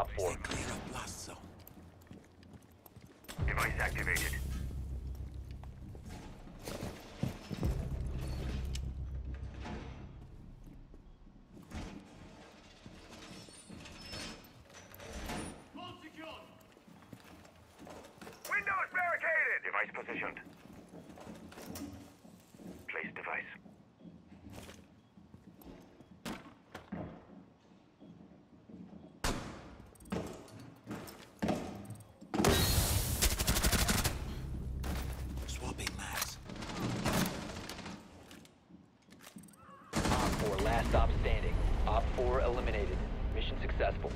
Op 4. Clear of blast zone. Device activated. Windows barricaded! Device positioned. Place device. Swapping mags. Op 4, last stop standing. Op 4 eliminated. Mission successful.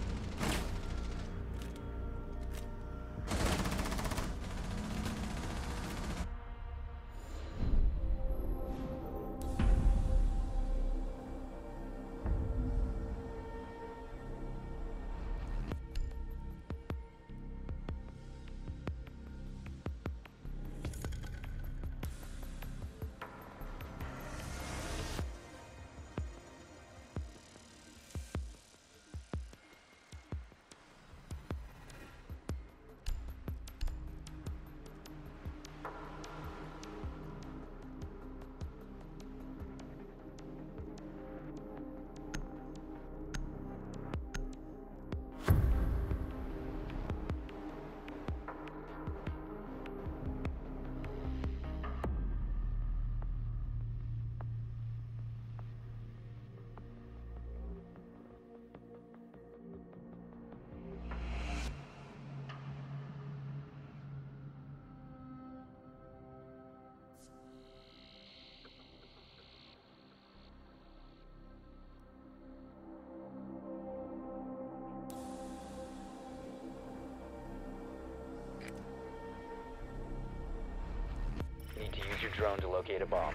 Need to use your drone to locate a bomb.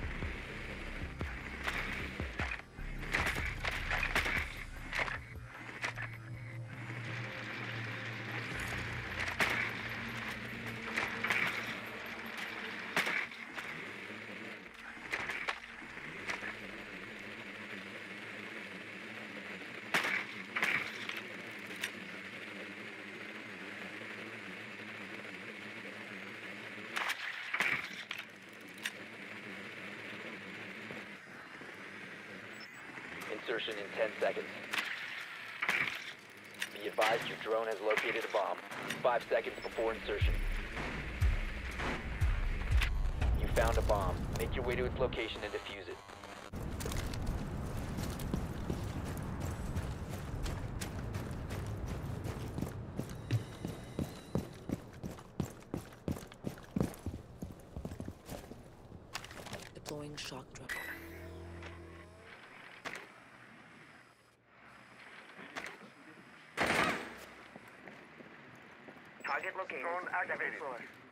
Insertion in 10 seconds. Be advised your drone has located a bomb. 5 seconds before insertion. You found a bomb. Make your way to its location and defuse it. Deploying shock drone. Target located. Drone activated.